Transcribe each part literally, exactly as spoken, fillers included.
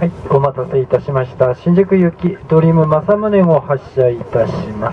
、お待たせいたしました。新宿行きドリーム正宗を発車いたします。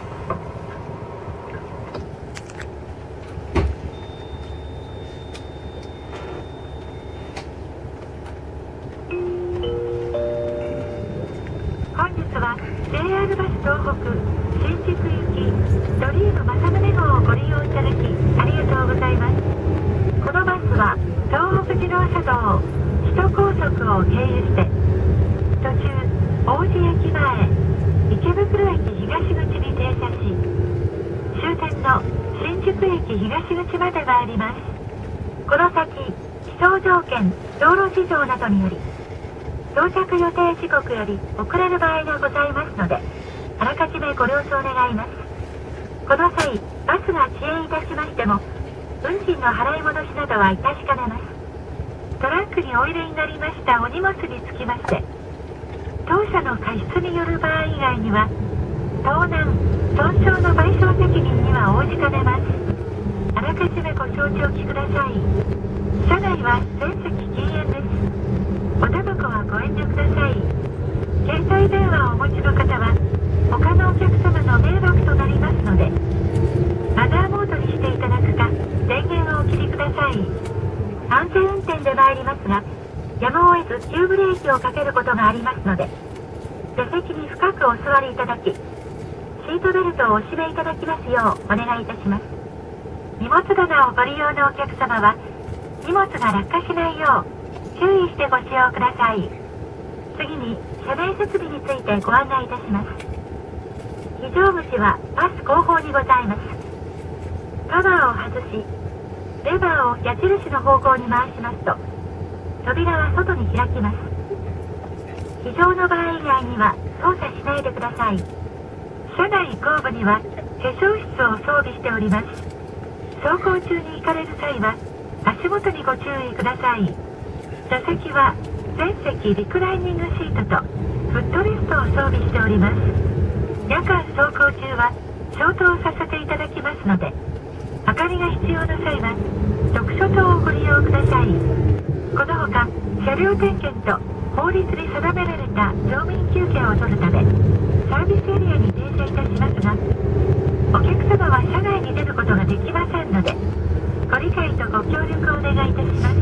本日は ジェイアール バス東北新宿行きドリーム正宗号をご利用いただきありがとうございます。このバスは東北自動車道首都高速を経由して途中王子駅前池袋駅東口に停車し、終点の新宿駅東口まで参ります。この先気象条件道路事情などにより到着予定時刻より遅れる場合がございますので、あらかじめご了承願います。この際バスが遅延いたしましても運賃の払い戻しなどは致しかねます。トランクにお入れになりましたお荷物につきまして、当社の過失による場合以外には盗難損傷の賠償責任には応じかねます。あらかじめご承知おきください。車内は全席禁煙です。おタバコはご遠慮ください。携帯電話をお持ちの方は他のお客様の迷惑となりますので、マナーモードにしていただくか電源をお切りください。安全運転で参りますが、やむを得ず急ブレーキをかけることがありますので、座席に深くお座りいただき、シートベルトをお締めいただきますようお願いいたします。荷物棚をご利用のお客様は荷物が落下しないよう注意してご使用ください。次に車内設備についてご案内いたします。非常口はバス後方にございます。カバーを外しレバーを矢印の方向に回しますと扉は外に開きます。非常の場合以外には操作しないでください。車内後部には化粧室を装備しております。走行中に行かれる際は足元にご注意ください。座席は全席リクライニングシートとフットレストを装備しております。夜間走行中は消灯させていただきますので、明かりが必要な際は読書灯をご利用ください。このほか車両点検と法律に定められた乗務員休憩を取るためサービスエリアに停車いたしますが、お客様は車内に出ることができませんのでご理解とご協力をお願いいたします。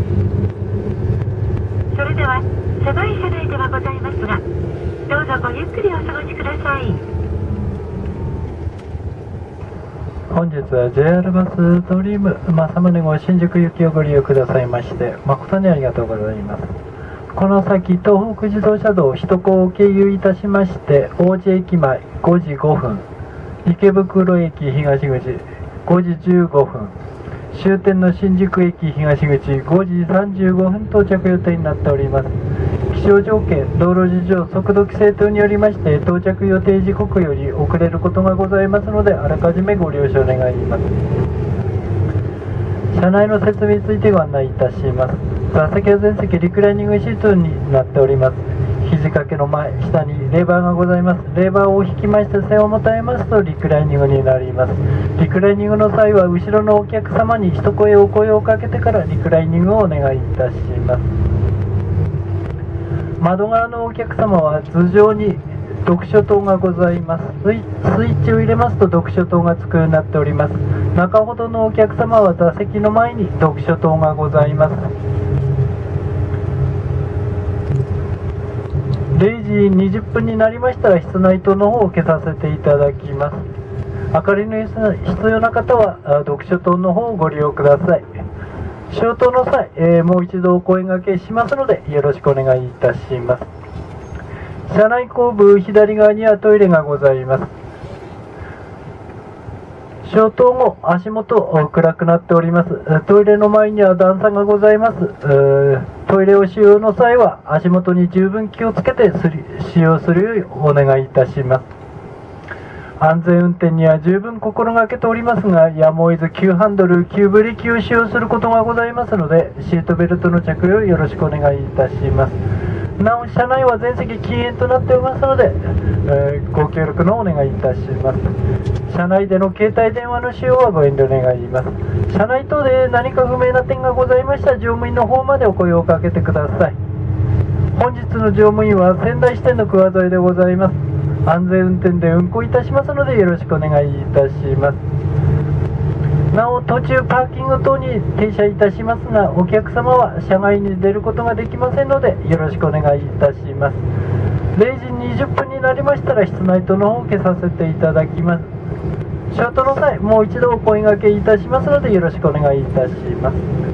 それでは狭い車内ではございますが、どうぞごゆっくりお過ごしください。 本日は ジェイアール バスドリーム正宗号新宿行きをご利用くださいまして誠にありがとうございます。この先東北自動車道首都高を経由いたしまして王子駅前ごじごふん、池袋駅東口ごじじゅうごふん、終点の新宿駅東口ごじさんじゅうごふん到着予定になっております。気象条件、道路事情、速度規制等によりまして到着予定時刻より遅れることがございますので、あらかじめご了承願います。車内の設備についてご案内いたします。座席は全席リクライニングシートになっております。肘掛けの前、下にレバーがございます。レバーを引きまして背をもたえますとリクライニングになります。リクライニングの際は後ろのお客様に一声お声をかけてからリクライニングをお願いいたします。窓側のお客様は頭上に読書灯がございます。スイッチを入れますと読書灯がつくようになっております。中ほどのお客様は座席の前に読書灯がございます。れいじにじゅっぷんになりましたら室内灯の方を消させていただきます。明かりの必要な方は読書灯の方をご利用ください。消灯の際、えー、もう一度お声掛けしますのでよろしくお願いいたします。車内後部左側にはトイレがございます。消灯後足元暗くなっております。トイレの前には段差がございます。トイレを使用の際は足元に十分気をつけて使用するようお願いいたします。安全運転には十分心がけておりますが、やむを得ず急ハンドル、急ブレーキを使用することがございますので、シートベルトの着用をよろしくお願いいたします。なお、車内は全席禁煙となっておりますので、えー、ご協力のお願いいたします。車内での携帯電話の使用はご遠慮願います。車内等で何か不明な点がございましたら乗務員の方までお声をかけてください。 本日の乗務員は仙台支店の桑添でございます。安全運転で運行いたしますのでよろしくお願いいたします。なお、途中パーキング等に停車いたしますが、お客様は車外に出ることができませんのでよろしくお願いいたします。れいじにじゅっぷんになりましたら室内灯の方を消させていただきます。ショートの際、もう一度お声掛けいたしますのでよろしくお願いいたします。